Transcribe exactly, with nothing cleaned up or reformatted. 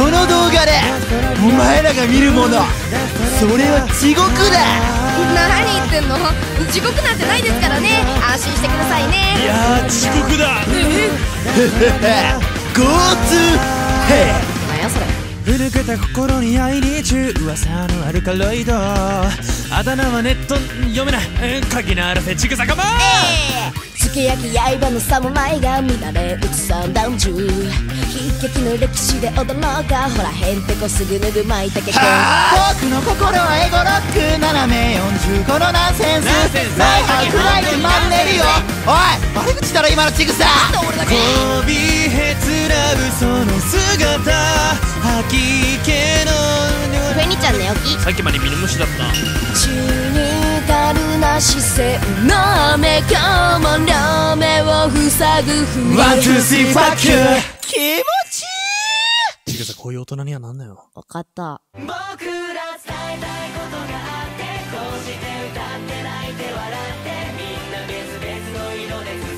の動画でお前らが見るもの、それは地獄だ。 何言ってんの、地獄なんてないですからね、安心してくださいね。 いやー地獄だ。 ゴーツーヘイ。 なんやそれ。 ふぬけた心に会いに中、噂のアルカロイド、あだ名はネット読めない、鍵のあるフェチグサカマー。 すき焼き刃の侍が乱れ打つ三段銃、悲劇の歴史で踊ろうか、ほらへんてこすぐぬぐまいたけくん。 僕の心はエゴロック斜めよんじゅうごのナンセンス、ライハーくらいでマンネリよ。おい悪口だろ今のチグサ。 俺だけこびへつらぶその姿、吐き気のフェニちゃん寝起き。 さっきまでミノムシだった。 シニカルな視線の目、今日も両目を塞ぐふり。 ワンツースリーファック気持ちいい。 チグサこういう大人にはなんなよ。 わかった。 僕ら伝えたいことがあって、こうして歌って泣いて笑って、みんな別々の色で